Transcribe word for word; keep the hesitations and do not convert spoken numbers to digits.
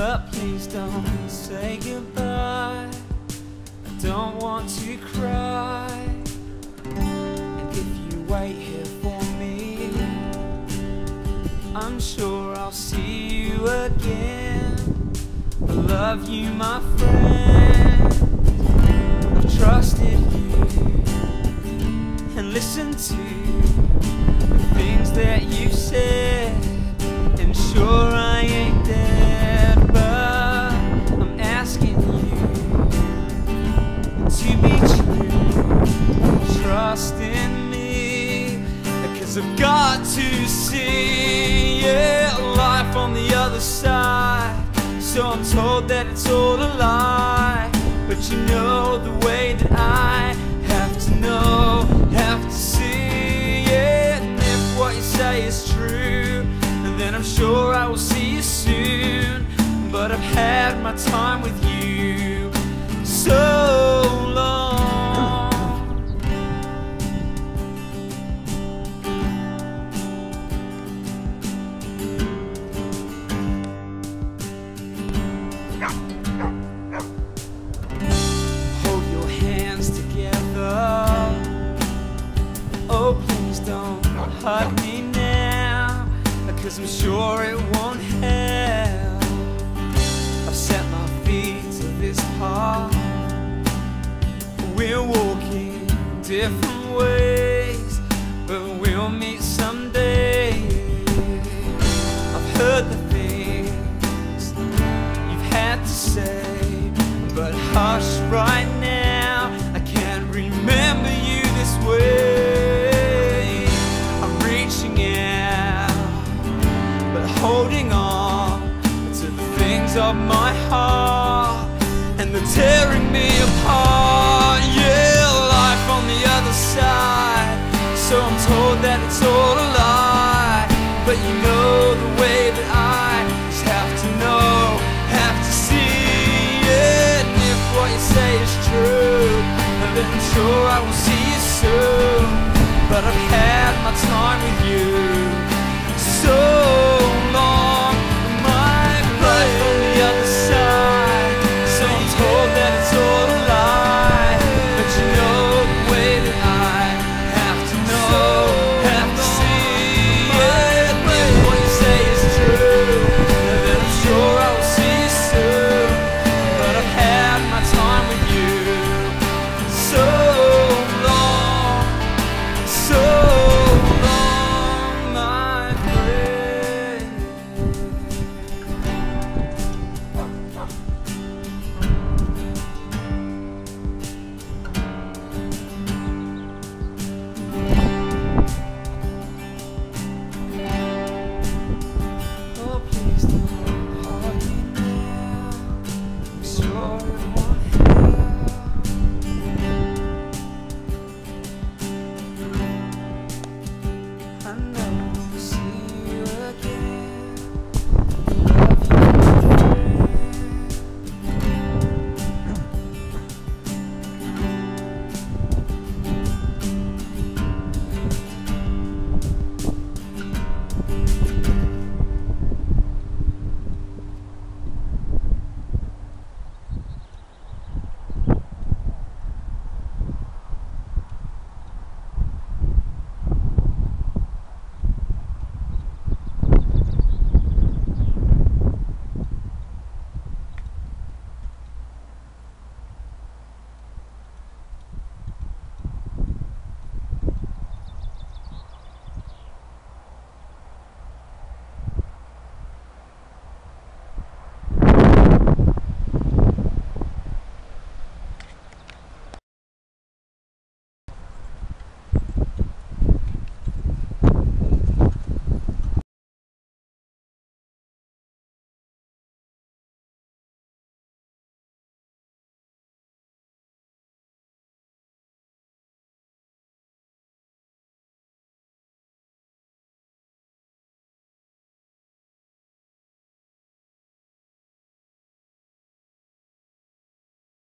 But please don't say goodbye. I don't want to cry. And if you wait here for me, I'm sure I'll see you again. I love you, my friend. I've trusted you and listened to the things that you've said. And sure, I ain't dead, but I'm asking you to be true. Trust in me, because I've got to see, yeah, life on the other side. So I'm told that it's all a lie, but you know the way that I have to know, have to see, yeah. And if what you say is true, then I'm sure I will see you soon. But I've had my time with you so long. Hold your hands together. Oh, please don't hurt me now, 'cause I'm sure it won't help. I've set my feet to this path. We're walking different ways, but we'll meet someday. I've heard the things you've had to say, but hush right now, I can't remember you this way. I'm reaching out, holding on to the things of my heart, and they're tearing me apart. Yeah, life on the other side. So I'm told that it's all a lie, but you know the way that I just have to know, have to see, yeah. And if what you say is true, then I'm sure I will see you soon. But I've had